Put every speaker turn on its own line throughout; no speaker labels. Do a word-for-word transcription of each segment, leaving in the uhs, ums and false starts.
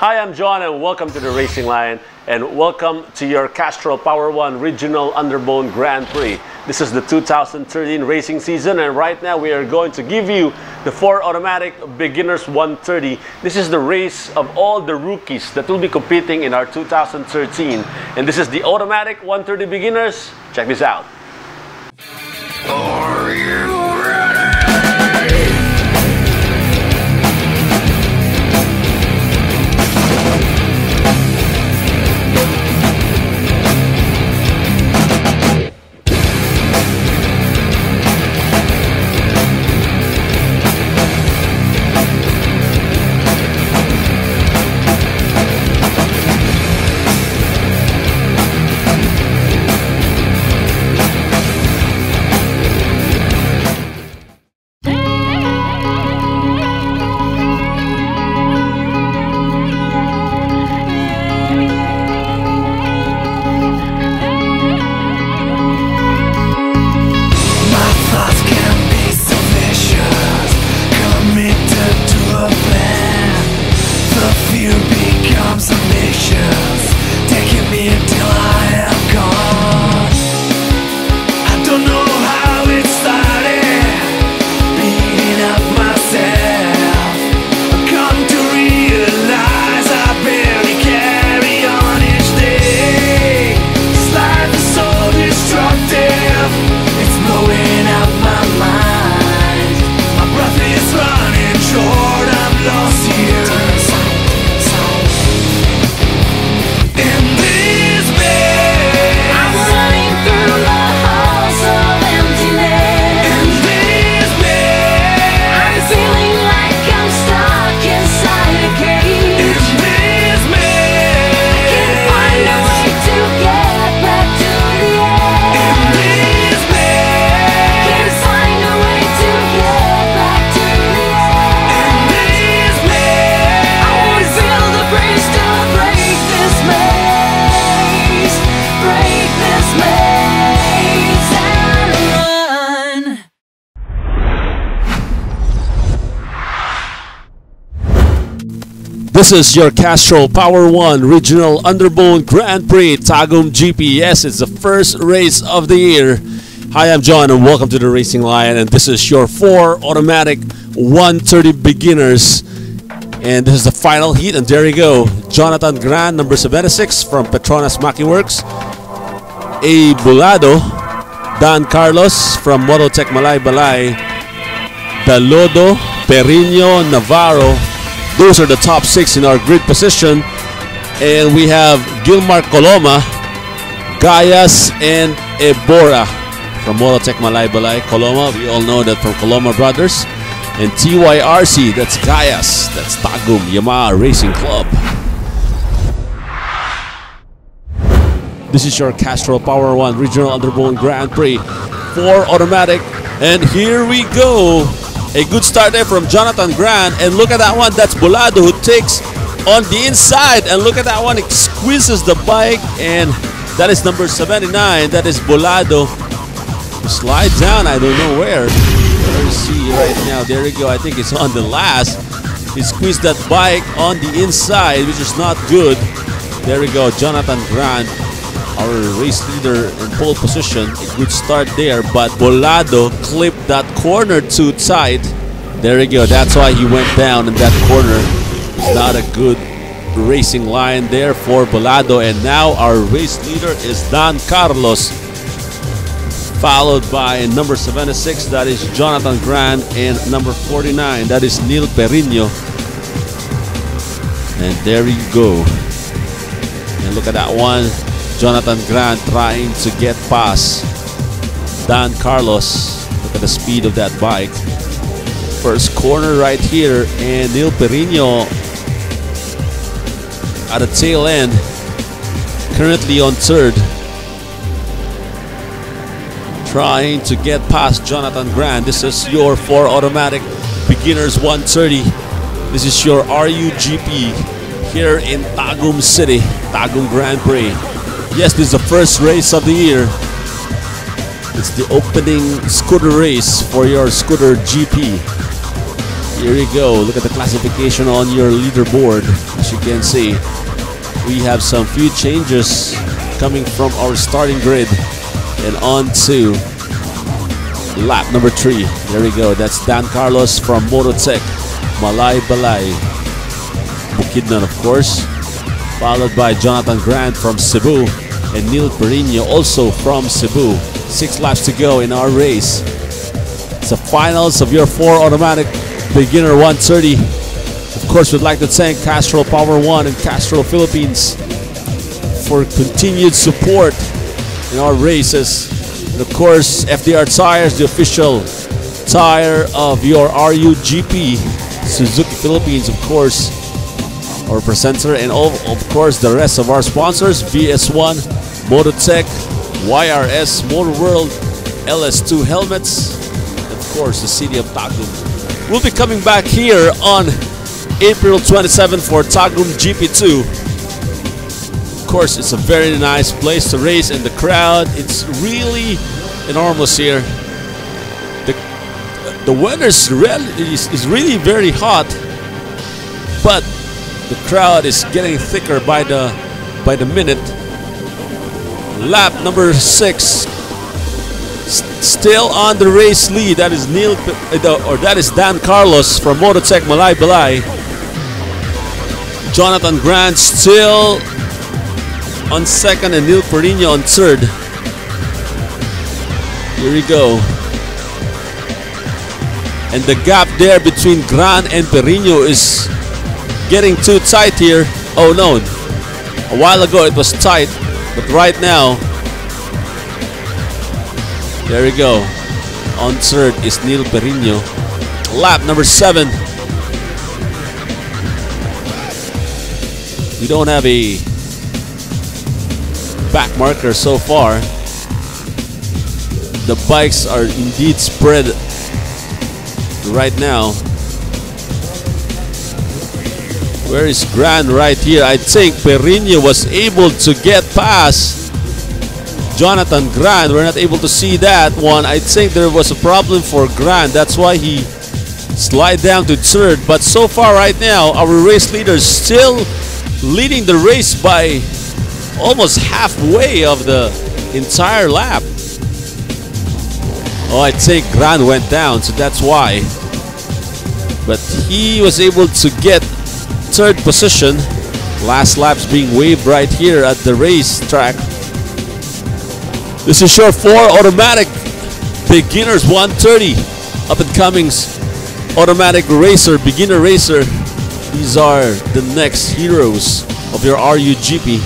Hi, I'm John and welcome to the Racing Line and welcome to your Castrol Power one Regional Underbone Grand Prix. This is the two thousand thirteen racing season and right now we are going to give you the four automatic beginners one thirty. This is the race of all the rookies that will be competing in our two thousand thirteen, and this is the automatic one thirty beginners. Check this out.
Are you This is your Castrol Power one Regional Underbone Grand Prix Tagum G P. Yes, it's the first race of the year. Hi, I'm John and welcome to the Racing Line, and this is your four automatic one thirty beginners. And this is the final heat, and there you go. Jonathan Gran, number seventy-six from Petronas Maki Works. A. Bulado, Dan Carlos from Mototek Malay Balay, Dalodo, Perino, Navarro. Those are the top six in our grid position. And we have Gilmar Coloma, Gayas, and Ebora from Mototek Malay Balay. Coloma, we all know that from Coloma Brothers. And T Y R C, that's Gayas, that's Tagum Yamaha Racing Club. This is your Castrol Power one Regional Underbone Grand Prix, four automatic, and here we go. A good start there from Jonathan Gran, and look at that one, that's Bolado who takes on the inside, and look at that one, it squeezes the bike, and that is number seventy-nine, that is Bolado. Slide down, I don't know where. Let's see right now, there you go, I think it's on the last. He squeezed that bike on the inside, which is not good. There we go, Jonathan Gran, our race leader in pole position. A good start there, but Bolado clipped that corner too tight. There you go, that's why he went down in that corner. It's not a good racing line there for Bolado, and now our race leader is Dan Carlos, followed by number seventy-six, that is Jonathan Gran, and number forty-nine, that is Neil Perino. And there you go, and look at that one, Jonathan Gran trying to get past Dan Carlos. Look at the speed of that bike. First corner right here, and Neil Perino at the tail end, currently on third, trying to get past Jonathan Gran. This is your four automatic beginners one thirty. This is your R U G P here in Tagum City, Tagum Grand Prix. Yes, this is the first race of the year. It's the opening scooter race for your scooter G P. Here you go. Look at the classification on your leaderboard. As you can see, we have some few changes coming from our starting grid and on to lap number three. There we go. That's Dan Carlos from Mototek, Malay Balay, Bukidnon, of course, followed by Jonathan Grant from Cebu and Neil Perino also from Cebu. Six laps to go in our race. It's the finals of your four automatic beginner one thirty. Of course, we'd like to thank Castrol Power one and Castrol Philippines for continued support in our races. And of course, F D R Tires, the official tire of your R U G P, Suzuki Philippines, of course, our presenter, and all, of course, the rest of our sponsors, V S one, Mototek, Y R S, Motoworld, L S two Helmets, and of course, the city of Tagum. We'll be coming back here on April twenty-seventh for Tagum G P two. Of course, it's a very nice place to race, and the crowd, it's really enormous here. The, the weather is, is, is really very hot, but the crowd is getting thicker by the by the minute. Lap number six, still on the race lead. That is Neil, or that is Dan Carlos from Mototek, Malay Balay. Jonathan Grant still on second, and Neil Perino on third. Here we go. And the gap there between Grant and Perino is getting too tight here. Oh no, a while ago it was tight, but right now, there we go. On third is Neil Perino. Lap number seven. We don't have a back marker so far. The bikes are indeed spread right now. Where is Grant? Right here. I think Perino was able to get past Jonathan Grant. We're not able to see that one. I think there was a problem for Grant. That's why he slid down to third. But so far right now, our race leader is still leading the race by almost halfway of the entire lap. Oh, I think Grant went down, so that's why. But he was able to get third position. Last lap's being waved right here at the racetrack. This is your four automatic beginners one thirty, up and comings automatic racer, beginner racer. These are the next heroes of your R U G P.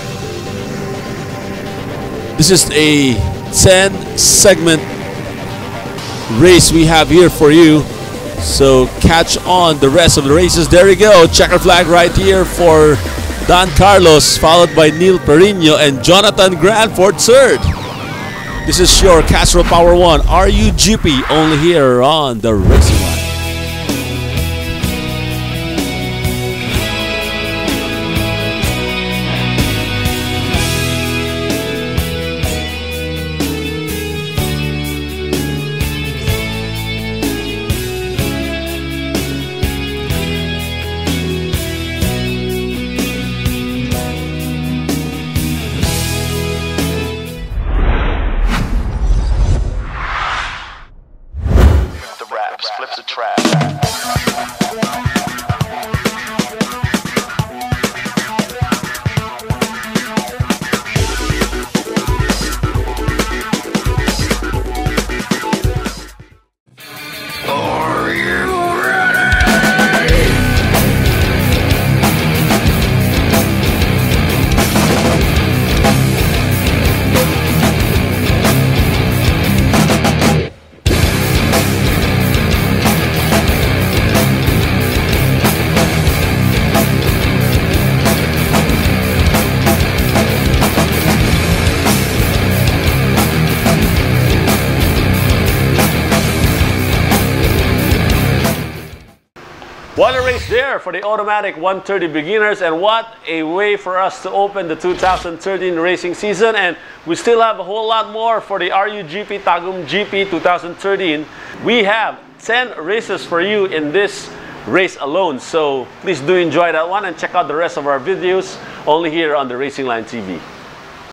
This is a ten segment race we have here for you. So catch on the rest of the races. There we go. Checker flag right here for Dan Carlos, followed by Neil Perino and Jonathan Grant for third. This is your Castrol Power one R U G P, only here on the racing line.
Flip the track.
What a race there for the automatic one thirty beginners, and what a way for us to open the two thousand thirteen racing season. And we still have a whole lot more for the R U G P Tagum G P two thousand thirteen. We have ten races for you in this race alone. So please do enjoy that one and check out the rest of our videos only here on the Racing Line T V.